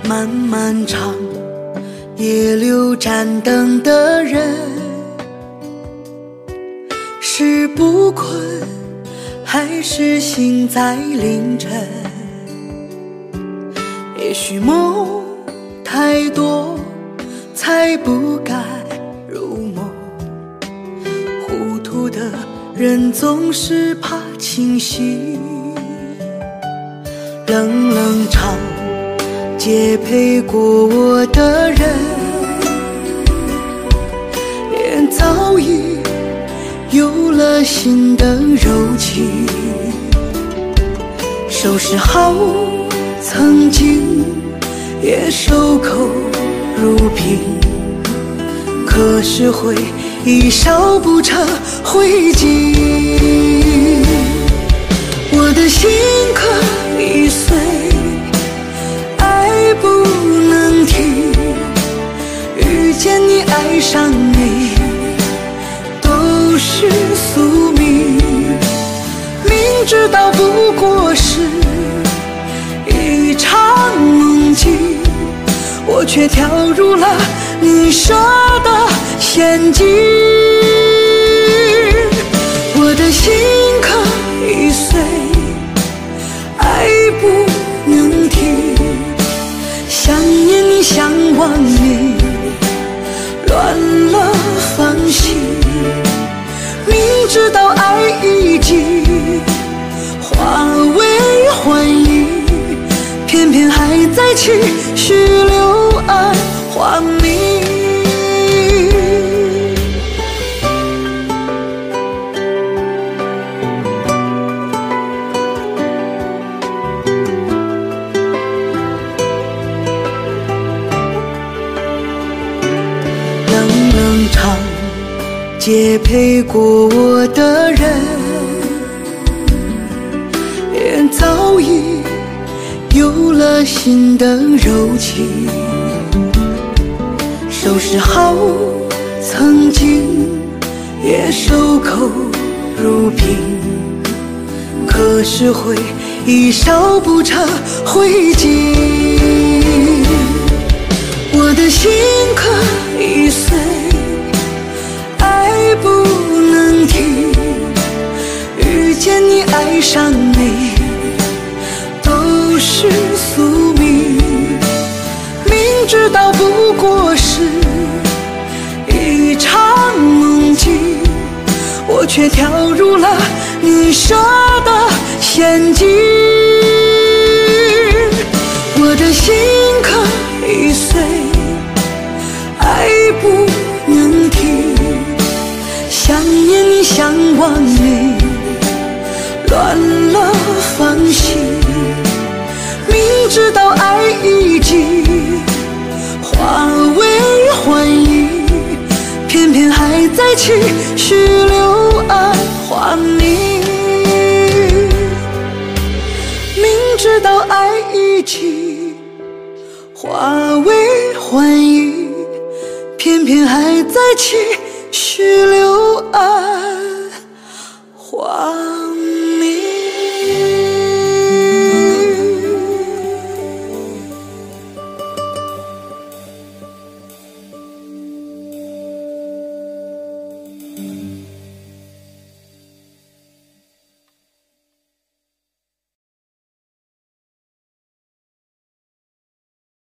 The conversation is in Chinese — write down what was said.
漫漫长，夜留盏灯的人，是不困还是醒在凌晨？也许梦太多才不敢入梦，糊涂的人总是怕清醒。冷冷长街陪过我的人，脸早已有了新的柔情。收拾好曾经也守口如瓶，可是回忆烧不成灰烬。我的心可已碎，爱不能停，遇见你爱上你都是宿命，明知道不过是一场梦境，我却跳入了你设的陷阱。我的心可已碎，爱不能停，想念你想忘你，乱了方向，明知道爱已经化为幻影，偏偏还在继续柳暗花明。冷冷长街陪过我的人，脸早已有了新的柔情。收拾好曾经也守口如瓶，可是回忆烧不成灰烬。我的心可已碎，爱不能停，遇见你爱上你都是宿命，明知道不过是一场梦境，我却跳入了你设的陷阱。我的心可已碎，爱不能停，想念你想忘你，乱了方向，明知道爱已经化为幻影，偏偏还在继续柳暗花明。明知道爱已经化为幻影，偏偏还在继续柳暗